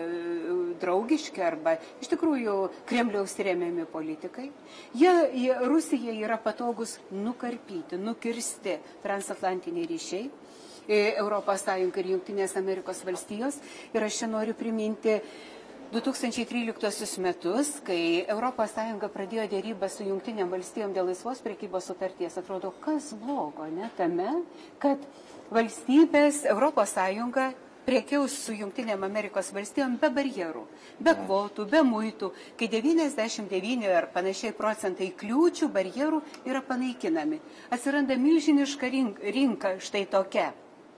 draugiški arba iš tikrųjų Kremliaus remiami politikai. Jie, jie, Rusija yra patogus nukarpyti, nukirsti transatlantiniai ryšiai. Europos Sąjunga ir Jungtinės Amerikos valstijos. Ir aš čia noriu priminti du tūkstančiai tryliktuosius metus, kai Europos Sąjunga pradėjo dėrybą su Jungtinėm valstijom dėl laisvos prekybos sutarties. Atrodo, kas blogo, ne, tame, kad valstybės Europos Sąjunga prekiaus su Jungtinėm Amerikos valstijom be barjerų, be kvotų, be muitų, kai devyniasdešimt devyni ar panašiai procentai kliūčių, barjerų yra panaikinami. Atsiranda milžiniška rinka štai tokia.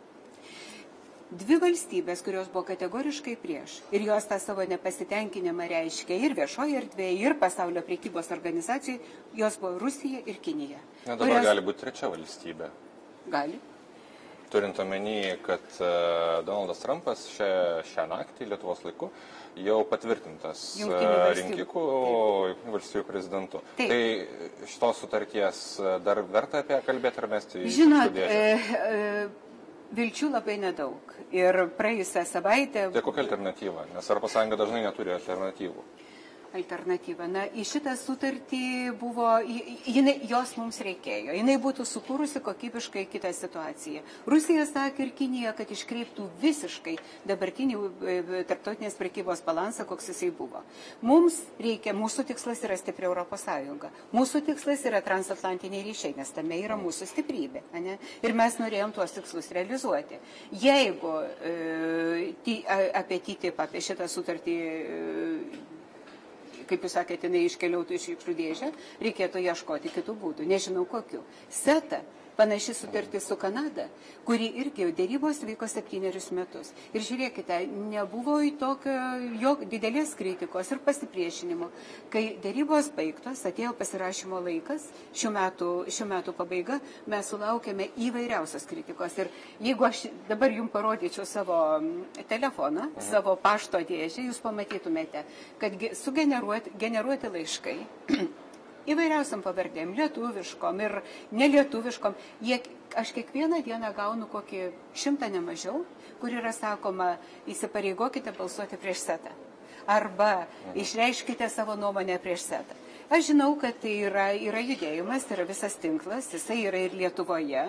Dvi valstybės, kurios buvo kategoriškai prieš, ir jos tą savo nepasitenkinimą reiškia ir viešoje erdvėje, ir pasaulio prekybos organizacijai, jos buvo Rusija ir Kinija. Na, dabar kurios... gali būti trečia valstybė. Gali. Turint omeny, kad uh, Donaldas Trumpas šią, šią naktį Lietuvos laiku jau patvirtintas rinkikų Junktinių valstijų prezidentu. Taip. Tai šitos sutarties dar verta apie kalbėti ar mesti į Žinot, e, e, vilčių labai nedaug. Ir praėjusią savaitę... Tai kokia alternatyva? Nes Europos Sąjunga dažnai neturi alternatyvų. Alternatyva. Na, į šitą sutartį buvo, jinai, jos mums reikėjo. Jinai būtų sukūrusi kokybiškai kitą situaciją. Rusija sakė ir Kinija, kad iškreiptų visiškai dabartinį tarptautinės prekybos balansą, koks jisai buvo. Mums reikia, mūsų tikslas yra stipri Europos Sąjunga. Mūsų tikslas yra transatlantiniai ryšiai, nes tame yra mūsų stiprybė. Ne? Ir mes norėjom tuos tikslus realizuoti. Jeigu e, ty, apie T T I P, apie šitą sutartį e, kaip jūs sakėte, jinai iškeliautų iš šiukšlių dėžę, reikėtų ieškoti kitų būdų. Nežinau kokių. SETA, panaši sutartis su Kanada, kuri irgi dėrybos vyko septynerius metus. Ir žiūrėkite, nebuvo į tokio jo didelės kritikos ir pasipriešinimo. Kai dėrybos baigtos, atėjo pasirašymo laikas, šių metų, šių metų pabaiga, mes sulaukėme įvairiausios kritikos. Ir jeigu aš dabar jums parodyčiau savo telefoną, mhm. savo pašto dėžę, jūs pamatytumėte, kad sugeneruoti generuoti laiškai įvairiausiam pavardėm, lietuviškom ir nelietuviškom. Jie, aš kiekvieną dieną gaunu kokį šimtą nemažiau, kur yra sakoma, įsipareigokite balsuoti prieš setą. Arba išreiškite savo nuomonę prieš setą. Aš žinau, kad tai yra, yra judėjimas, tai yra visas tinklas, jisai yra ir Lietuvoje.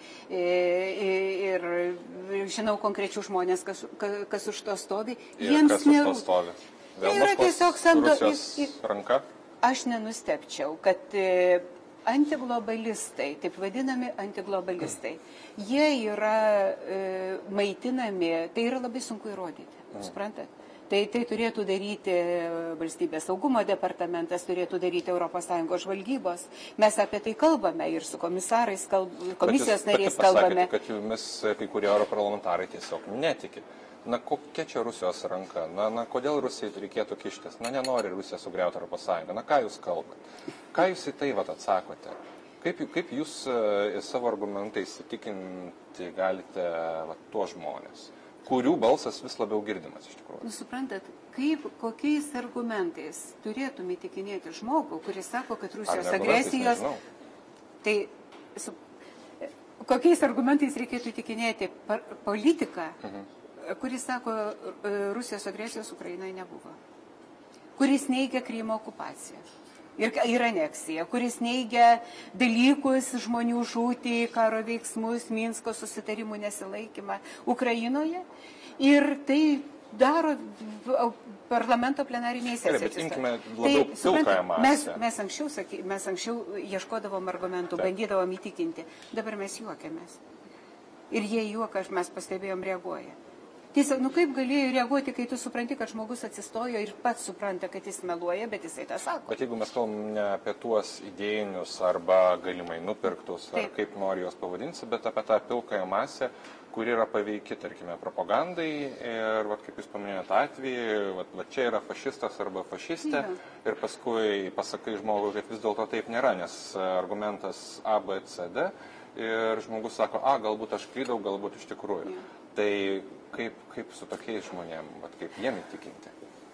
Ir žinau konkrečių žmonės, kas, kas už to stovi. Ir Jiems kas už to stovi? Tai yra tiesiog samdo... Rusijos ranka? Aš nenustepčiau, kad antiglobalistai, taip vadinami antiglobalistai, jie yra e, maitinami, tai yra labai sunku įrodyti, suprantate? Tai, tai turėtų daryti valstybės saugumo departamentas, turėtų daryti Europos Sąjungos žvalgybos. Mes apie tai kalbame ir su komisarais, kalb, komisijos bet jūs, nariais bet kalbame. Kad jumis kai kurie europarlamentarai tiesiog netiki. Na, kokia čia Rusijos ranka? Na, na, kodėl Rusijai reikėtų kištis? Na, nenori Rusija sugriauti Europos Sąjungą. Na, ką jūs kalbate? Ką jūs į tai vat atsakote? Kaip, kaip jūs e, savo argumentais įtikinti galite vat, tuos žmonės, kurių balsas vis labiau girdimas iš tikrųjų? Nu, suprantat, kaip, kokiais argumentais turėtum įtikinėti žmogų, kuris sako, kad Rusijos agresijos... Tai... Su, kokiais argumentais reikėtų įtikinėti politiką, mhm. kuris sako, Rusijos agresijos Ukrainoje nebuvo, kuris neigia Krymo okupaciją ir, ir aneksiją, kuris neigia dalykus, žmonių žūtį, karo veiksmus, Minsko susitarimų nesilaikymą Ukrainoje ir tai daro parlamento plenarinėje sesijoje. Bet imkime labiau pilkąją masę. Mes, mes, anksčiau, saky, mes anksčiau ieškodavom argumentų, Taip. bandydavom įtikinti, dabar mes juokiamės. Ir jie juoką, mes pastebėjom, reaguoja. Tiesiog, nu kaip galėjai reaguoti, kai tu supranti, kad žmogus atsistojo ir pats supranta, kad jis meluoja, bet jisai tą sako. Bet jeigu mes kalbam ne apie tuos idėjinius arba galimai nupirktus, Taip. ar kaip nori juos pavadinsi, bet apie tą pilkąją masę, kuri yra paveiki, tarkime, propagandai ir, vat, kaip jūs paminėjote atvejį, vat, vat čia yra fašistas arba fašistė ja. ir paskui pasakai žmogui, kad vis dėlto taip nėra, nes argumentas A, B, C, D ir žmogus sako, a, galbūt aš klydau, galbūt iš tikrųjų. Ja. Tai kaip, kaip su tokiais žmonėm, vat, kaip jiem įtikinti?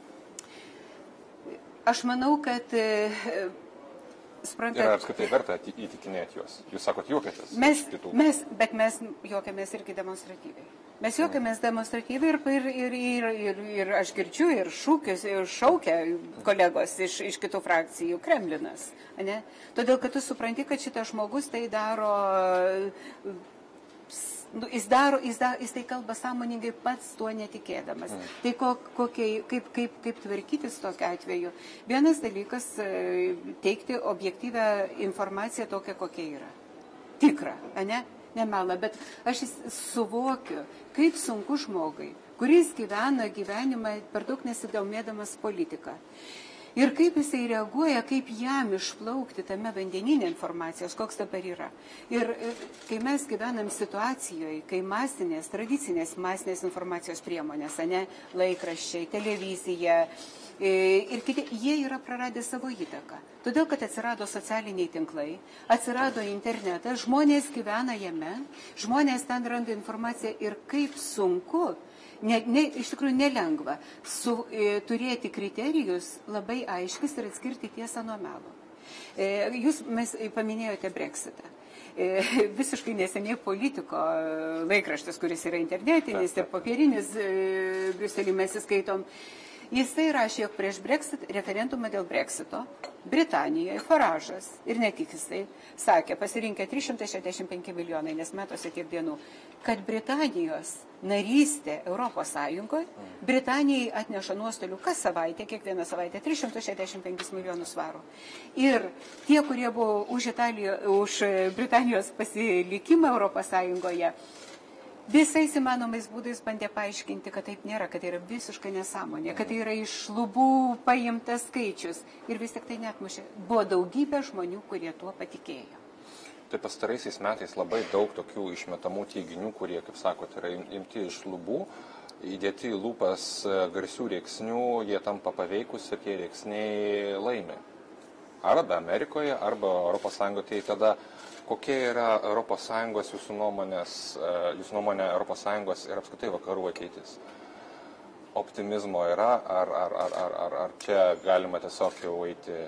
Aš manau, kad suprantate... Ir apskritai verta įtikinėti juos. Jūs sakot, juokėtės mes, iš kitų. Mes, bet mes juokėmės irgi demonstratyviai. Mes juokėmės demonstratyviai ir, ir, ir, ir, ir, ir aš girdžiu ir šūkius, ir šaukia kolegos iš, iš kitų frakcijų, Kremlinas. Ne? Todėl, kad tu supranti, kad šitas žmogus tai daro... Nu, jis, daro, jis, da, jis tai kalba sąmoningai pats tuo netikėdamas. Mm. Tai ko, kokie, kaip, kaip, kaip tvarkytis tokiu atveju? Vienas dalykas teikti objektyvę informaciją tokią, kokia yra. Tikra, ne? Nemela, bet aš suvokiu, kaip sunku žmogui, kuris gyvena gyvenimą per daug nesidomėdamas politiką. Ir kaip jisai reaguoja, kaip jam išplaukti tame vandeninė informacijos, koks dabar yra. Ir kai mes gyvenam situacijoje, kai masinės, tradicinės masinės informacijos priemonės, ne, laikraščiai, televizija ir kiti, jie yra praradę savo įtaką. Todėl, kad atsirado socialiniai tinklai, atsirado internetas, žmonės gyvena jame, žmonės ten randa informaciją ir kaip sunku, Ne, ne, iš tikrųjų nelengva su, e, turėti kriterijus labai aiškius ir atskirti tiesą nuo melo. E, jūs mes paminėjote Brexitą. E, visiškai neseniai Politiko laikraštis, kuris yra internetinis ir popierinis, e, Briuselį mes įskaitom. Jisai rašė, jog prieš Brexit, referendumą dėl Brexito Britanijoje Faražas ir ne tik jisai sakė, pasirinkę trys šimtai šešiasdešimt penki milijonai, nes metuose tiek dienų, kad Britanijos narystė Europos Sąjungoje Britanijai atneša nuostolių kas savaitę, kiekvieną savaitę trys šimtai šešiasdešimt penkis milijonus svarų. Ir tie, kurie buvo už, Italijo, už Britanijos pasilikimą Europos Sąjungoje, visais įmanomais būdais bandė paaiškinti, kad taip nėra, kad tai yra visiškai nesąmonė, kad tai yra iš lubų paimtas skaičius. Ir vis tik tai neatmušė. Buvo daugybė žmonių, kurie tuo patikėjo. Tai pastaraisiais metais labai daug tokių išmetamų teiginių, kurie, kaip sakote, yra imti iš lubų, įdėti į lūpas garsių rėksnių, jie tampa paveikus ir tie rėksniai laimi. Arba Amerikoje, arba Europos Sąjungoje. Tai tada kokia yra Europos Sąjungos jūsų nuomonės, jūsų nuomonė Europos Sąjungos ir apskritai vakarų ateitis? Optimizmo yra, ar, ar, ar, ar, ar, ar čia galima tiesiog jau eiti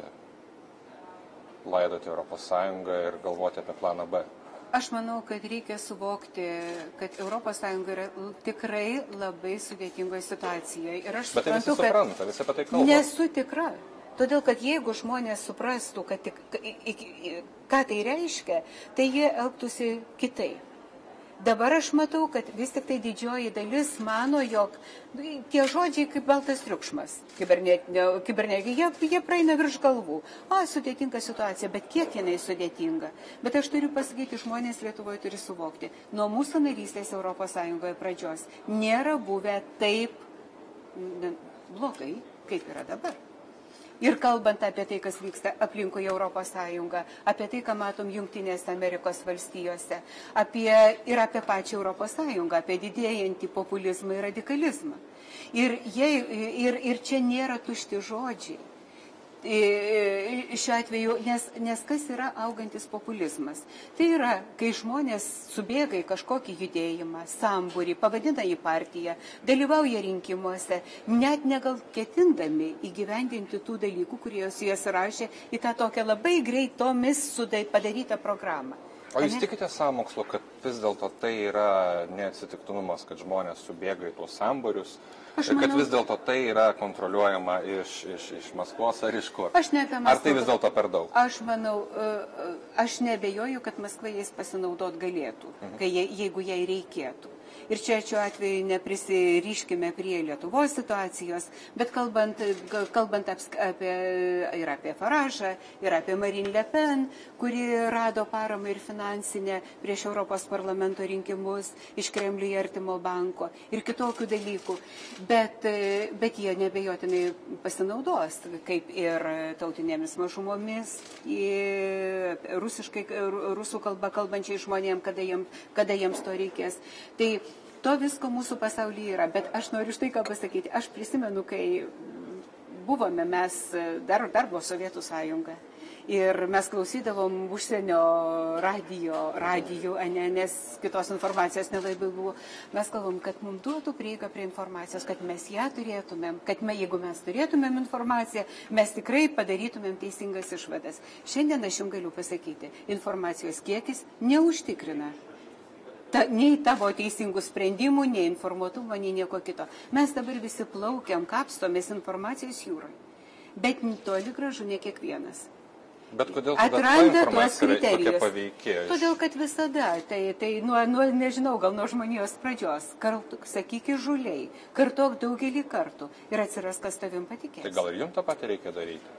laidoti Europos Sąjungą ir galvoti apie planą B? Aš manau, kad reikia suvokti, kad Europos Sąjunga yra tikrai labai sudėtingoje situacijoje. Ir aš Bet tai visi suprantu, supranta, visi apie tai kalba. Nesu tikra. Todėl, kad jeigu žmonės suprastų, kad tik, ką tai reiškia, tai jie elgtųsi kitaip. Dabar aš matau, kad vis tik tai didžioji dalis mano, jog tie žodžiai kaip baltas triukšmas, kibernetinė, jie, jie praeina virš galvų. O, sudėtinga situacija, bet kiek jinai sudėtinga. Bet aš turiu pasakyti, žmonės Lietuvoje turi suvokti, nuo mūsų narystės Europos Sąjungoje pradžios nėra buvę taip blogai, kaip yra dabar. Ir kalbant apie tai, kas vyksta aplinkui Europos Sąjungą, apie tai, ką matom Jungtinėse Amerikos valstijose, apie, ir apie pačią Europos Sąjungą, apie didėjantį populizmą ir radikalizmą. Ir, jie, ir, ir čia nėra tušti žodžiai. Šiuo atveju, nes, nes kas yra augantis populizmas? Tai yra, kai žmonės subėga į kažkokį judėjimą, sambūrį, pavadina į partiją, dalyvauja rinkimuose, net negal ketindami įgyvendinti tų dalykų, kurie juos rašė į tą tokią labai greitomis padarytą programą. O jūs tikite sąmokslo, kad vis dėlto tai yra neatsitiktinumas, kad žmonės subėga į tuos samborius, manau, kad vis dėlto tai yra kontroliuojama iš, iš, iš Maskvos ar iš kur? Aš ar tai vis dėlto per daug? Aš manau, aš nebejoju, kad Maskva jais pasinaudot galėtų, mhm. kai, jeigu jai reikėtų. Ir čia šiuo atveju neprisiriškime prie Lietuvos situacijos, bet kalbant, kalbant apie, ir apie Faražą, ir apie Marine Le Pen, kuri rado paramą ir finansinę prieš Europos parlamento rinkimus iš Kremliui artimo banko ir kitokių dalykų. Bet, bet jie nebejotinai pasinaudos, kaip ir tautinėmis mažumomis, rusiškai, rusų kalba kalbančiai žmonėms, kada, jiem, kada jiems to reikės. Tai to visko mūsų pasaulyje yra, bet aš noriu štai ką pasakyti. Aš prisimenu, kai buvome mes, dar, dar buvo Sovietų sąjunga, ir mes klausydavom užsienio radijo, radijų, ne, nes kitos informacijos nelabai buvo. Mes kalbam, kad mums duotų prieigą prie informacijos, kad mes ją turėtumėm, kad me, jeigu mes turėtumėm informaciją, mes tikrai padarytumėm teisingas išvadas. Šiandien aš jums galiu pasakyti, informacijos kiekis neužtikrina Ta, nei tavo teisingų sprendimų, nei informuotumo, nei nieko kito. Mes dabar visi plaukiam, kapstomės informacijos jūrai. Bet toli gražu ne kiekvienas. Bet kodėl atranda tuos kriterijus? Paveikė? Todėl, kad visada, tai, tai nuo, nuo, nežinau, gal nuo žmonijos pradžios, kartu, sakyk, žuliai, kartok daugelį kartų ir atsiras, kas tavim patikės. Tai gal ir jums tą patį reikia daryti?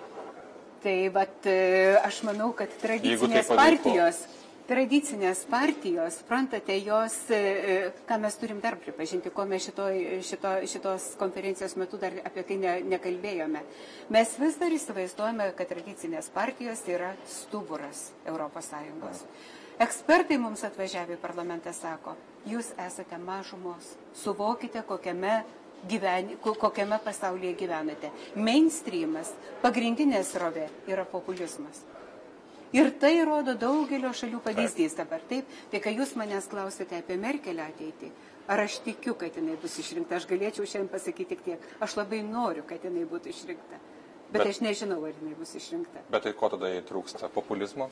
Tai, vat, aš manau, kad tradicinės partijos... Tradicinės partijos, suprantate, jos, ką mes turim dar pripažinti, ko mes šito, šito, šitos konferencijos metu dar apie tai ne, nekalbėjome. Mes vis dar įsivaizduojame, kad tradicinės partijos yra stuburas Europos Sąjungos. Ekspertai mums atvažiavę į parlamentą sako, jūs esate mažumos, suvokite, kokiame, gyveni, kokiame pasaulyje gyvenate. Mainstreamas, pagrindinė srovė yra populizmas. Ir tai rodo daugelio šalių pavyzdys dabar. Taip, tai kai jūs manęs klausite apie Merkelę ateitį, ar aš tikiu, kad jinai bus išrinkta, aš galėčiau šiandien pasakyti tik tiek. Aš labai noriu, kad jinai būtų išrinkta. Bet, bet aš nežinau, ar jinai bus išrinkta. Bet tai ko tada jai trūksta? Populizmo?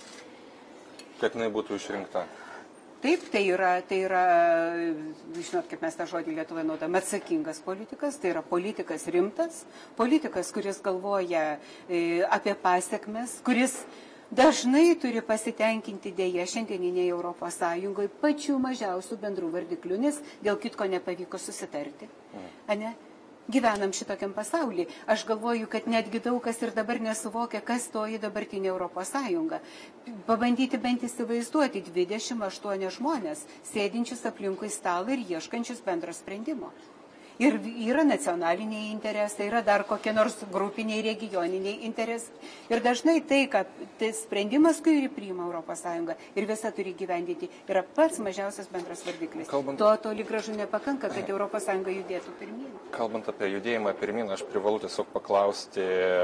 Kad jinai būtų išrinkta? Taip, tai yra, tai yra, žinot, kaip mes tą žodį Lietuvoje naudojame, atsakingas politikas, tai yra politikas rimtas, politikas, kuris galvoja e, apie pasiekmes, kuris dažnai turi pasitenkinti dėja šiandieninėje Europos Sąjungoje pačių mažiausių bendrų vardiklių, nes dėl kitko nepavyko susitarti. Ane? Gyvenam šitokiam pasaulyje. Aš galvoju, kad netgi daug kas ir dabar nesuvokia, kas toji dabartinė Europos Sąjunga. Pabandyti bent įsivaizduoti dvidešimt aštuoni žmonės, sėdinčius aplinkui stalą ir ieškančius bendro sprendimo. Ir yra nacionaliniai interesai, yra dar kokie nors grupiniai, regioniniai interesai. Ir dažnai tai, kad tai sprendimas, kurį priima Europos Sąjunga ir visa turi gyvendyti, yra pats mažiausias bendras vardiklis. Kalbant... To toli gražu nepakanka, kad Europos Sąjunga judėtų pirmyn. Kalbant apie judėjimą pirmyn, aš privalu tiesiog paklausti,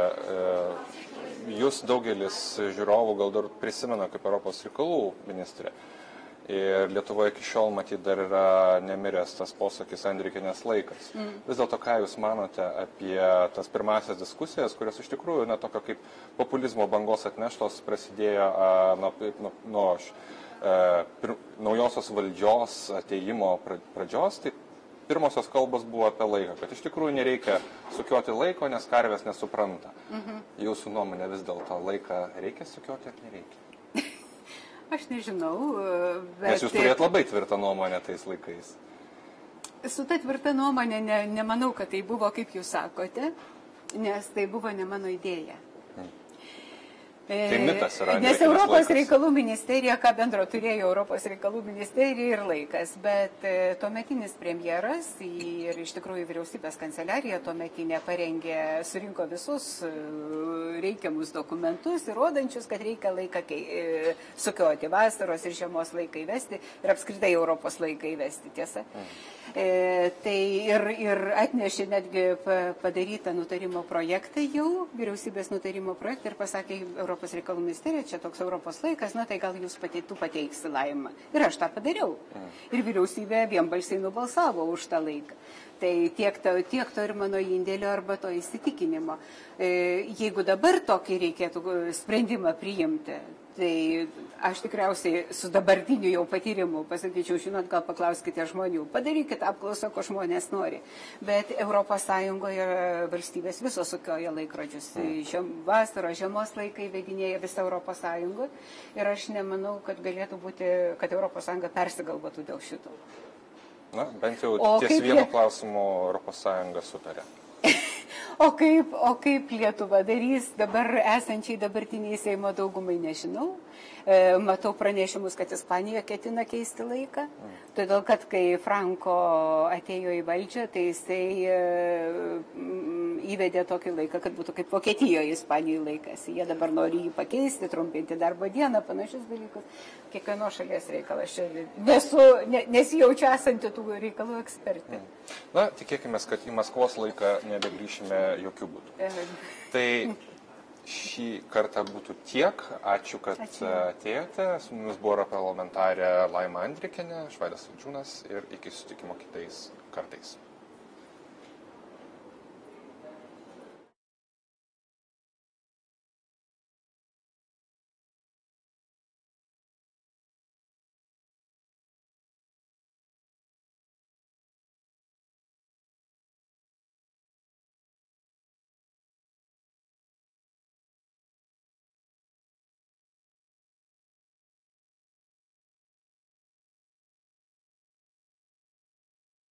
jūs daugelis žiūrovų gal dar prisimena kaip Europos reikalų ministrė. Ir Lietuvoje iki šiol, matyt, dar yra nemiręs tas posakis Andrikienės laikas. Mm. Vis dėlto, ką Jūs manote apie tas pirmasias diskusijas, kurios iš tikrųjų, na, tokio kaip populizmo bangos atneštos prasidėjo nuo, nuo, nuo pir, naujosios valdžios ateimo pradžios, tai pirmosios kalbos buvo apie laiką, kad iš tikrųjų nereikia sukioti laiko, nes karvės nesupranta. Mm-hmm. Jūsų nuomonė vis dėlto laiką reikia sukioti ar nereikia? Aš nežinau, bet... Nes jūs turėt labai tvirtą nuomonę tais laikais. Su ta tvirta nuomonė ne, nemanau, kad tai buvo, kaip jūs sakote, nes tai buvo ne mano idėja. Hmm. Tai mitas yra. Nes Europos laikas. Reikalų ministerija, ką bendro turėjo Europos reikalų ministerija ir laikas, bet tuometinis premjeras ir iš tikrųjų vyriausybės kanceliarija tuometinė parengė, surinko visus reikiamus dokumentus, įrodančius, kad reikia laiką sukioti, vasaros ir žiemos laiką įvesti ir apskritai Europos laiką įvesti, tiesa. Mm. E, tai ir, ir atnešė netgi padarytą nutarimo projektą jau, vyriausybės nutarimo projektą ir pasakė Europos reikalų ministerija, čia toks Europos laikas, na tai gal jūs pateitų pateiksi Laima. Ir aš tą padariau. Mm. Ir vyriausybė vienbalsiai nubalsavo už tą laiką. Tai tiek to, tiek to ir mano indėlio arba to įsitikinimo. E, jeigu dabar tokį reikėtų sprendimą priimti, Tai aš tikriausiai su dabartiniu jau patyrimu pasakyčiau, žinot, gal paklauskite žmonių, padarykite apklausą, ko žmonės nori. Bet Europos Sąjungoje valstybės visos sukioja laikrodžius. Žiem, vasaros, žiemos laikai vedinėja visą Europos Sąjungą. Ir aš nemanau, kad galėtų būti, kad Europos Sąjunga persigalvotų dėl šito. Na, bent jau o ties vieno jie... klausimu Europos Sąjunga sutarė. O kaip, o kaip Lietuva darys dabar esančiai dabartiniai Seimo daugumai, nežinau. E, matau pranešimus, kad Ispanija ketina keisti laiką. Mm. Todėl, kad kai Franco atėjo į valdžią, tai jisai e, įvedė tokį laiką, kad būtų kaip Vokietijoje Ispanijoje laikas. Jie dabar nori jį pakeisti, trumpinti darbo dieną, panašius dalykus. Kiekvieno šalies reikalas. Nesu, ne, nesijaučiu esanti tų reikalų ekspertė. Mm. Na, tikėkime, kad į Maskvos laiką nebegrįšime jokių būdų. Tai šį kartą būtų tiek. Ačiū, kad Ačiū. atėjote. Su mumis buvo parlamentarė Laima Andrikienė, Švaidas Vildžiūnas ir iki susitikimo kitais kartais.